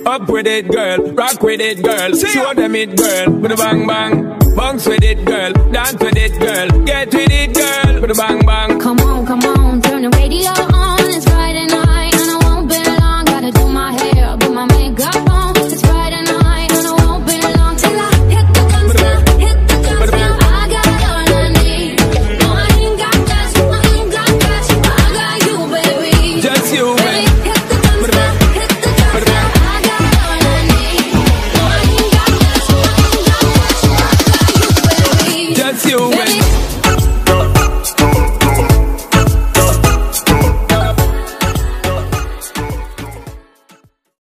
Up with it, girl. Rock with it, girl. Show them it, girl. With a bang bang. Bounce with it, girl. Dance with it, girl. Get with it, girl. With a bang bang. Come